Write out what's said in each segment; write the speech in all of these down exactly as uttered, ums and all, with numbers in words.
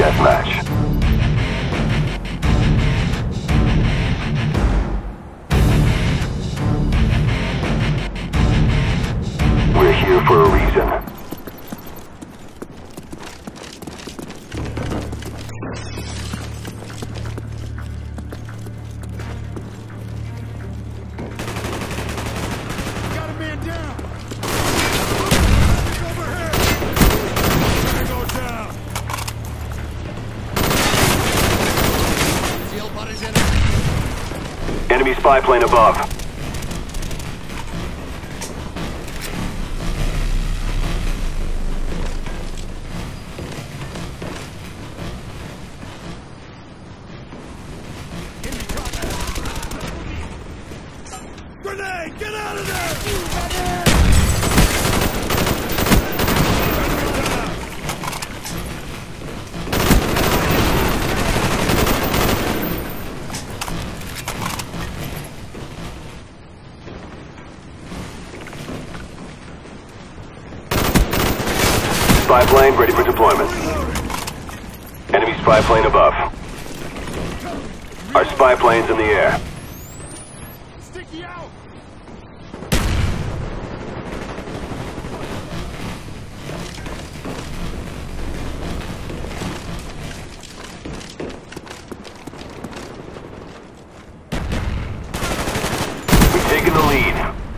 deathmatch. We're here for a reason. Enemy spy plane above. Grenade! Get out of there! Spy plane ready for deployment. Enemy spy plane above. Our spy plane's in the air. Sticky out! We've taken the lead.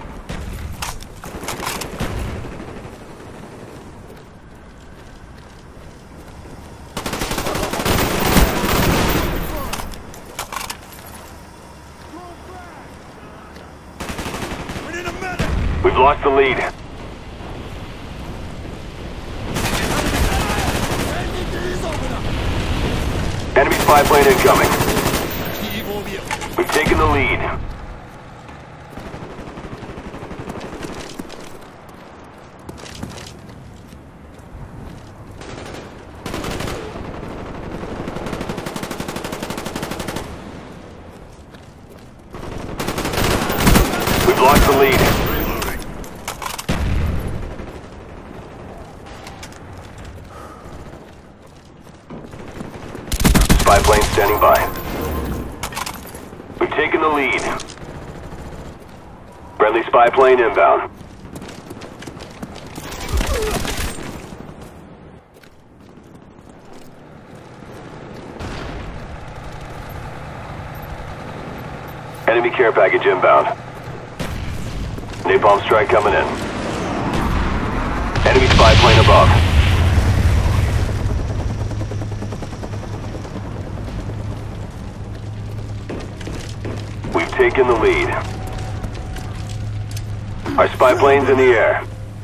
We've lost the lead. Enemy spy plane incoming. We've taken the lead. We've lost the lead. Spy plane standing by. We've taken the lead. Friendly spy plane inbound. Enemy care package inbound. Napalm strike coming in. Enemy spy plane above. We've taken the lead. Our spy plane's in the air.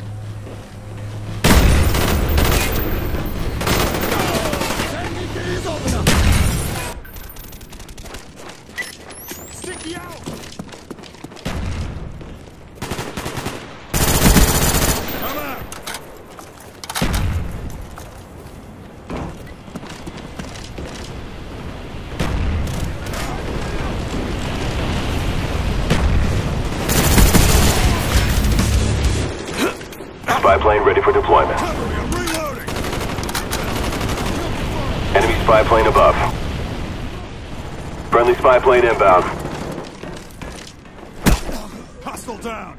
Sticky out! Come out! Spy plane ready for deployment. Enemy spy plane above. Friendly spy plane inbound. Hostile down!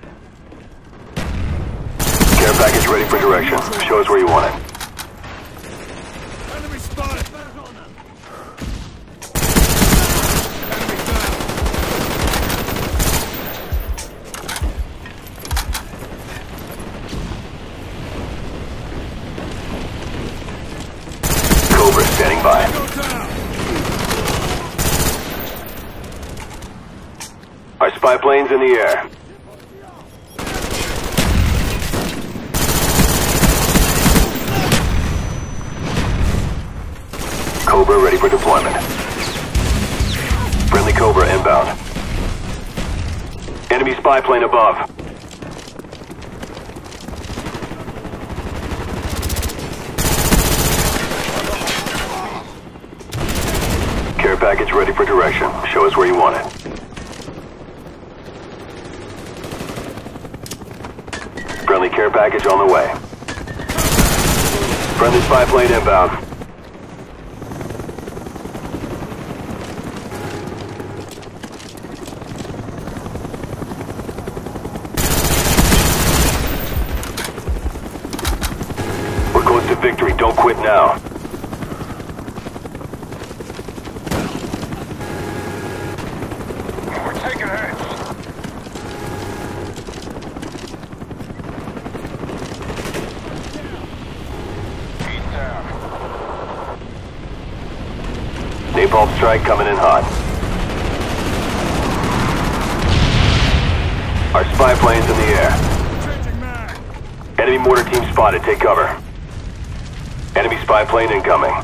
Care package ready for direction. Show us where you want it. Enemy spotted! Cobra standing by. Our spy plane's in the air. Cobra ready for deployment. Friendly Cobra inbound. Enemy spy plane above. Care package ready for direction. Show us where you want it. Friendly care package on the way. Friendly spy plane inbound. victory. Don't quit now. We're taking heads. He's down. Napalm strike coming in hot. Our spy plane's in the air. Changing mag. Enemy mortar team spotted. Take cover. Enemy spy plane incoming.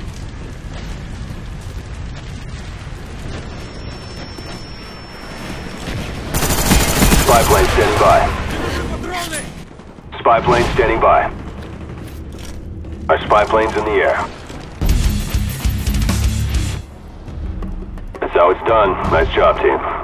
Spy plane standing by. Spy plane standing by. Our spy plane's in the air. That's how it's done. Nice job, team.